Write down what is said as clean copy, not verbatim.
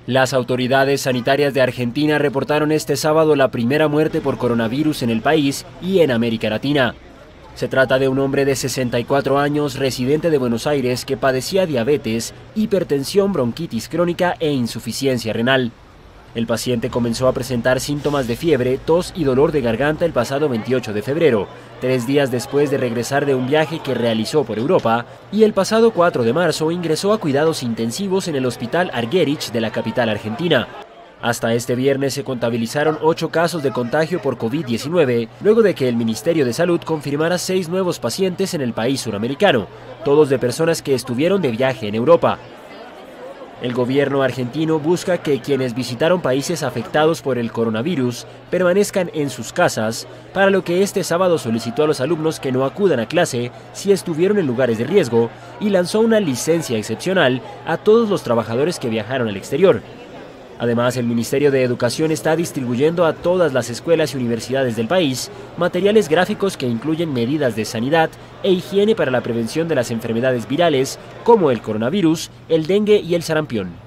Las autoridades sanitarias de Argentina reportaron este sábado la primera muerte por coronavirus en el país y en América Latina. Se trata de un hombre de 64 años, residente de Buenos Aires, que padecía diabetes, hipertensión, bronquitis crónica e insuficiencia renal. El paciente comenzó a presentar síntomas de fiebre, tos y dolor de garganta el pasado 28 de febrero, 3 días después de regresar de un viaje que realizó por Europa, y el pasado 4 de marzo ingresó a cuidados intensivos en el Hospital Argerich de la capital argentina. Hasta este viernes se contabilizaron 8 casos de contagio por COVID-19, luego de que el Ministerio de Salud confirmara 6 nuevos pacientes en el país suramericano, todos de personas que estuvieron de viaje en Europa. El gobierno argentino busca que quienes visitaron países afectados por el coronavirus permanezcan en sus casas, para lo que este sábado solicitó a los alumnos que no acudan a clase si estuvieron en lugares de riesgo y lanzó una licencia excepcional a todos los trabajadores que viajaron al exterior. Además, el Ministerio de Educación está distribuyendo a todas las escuelas y universidades del país materiales gráficos que incluyen medidas de sanidad e higiene para la prevención de las enfermedades virales como el coronavirus, el dengue y el sarampión.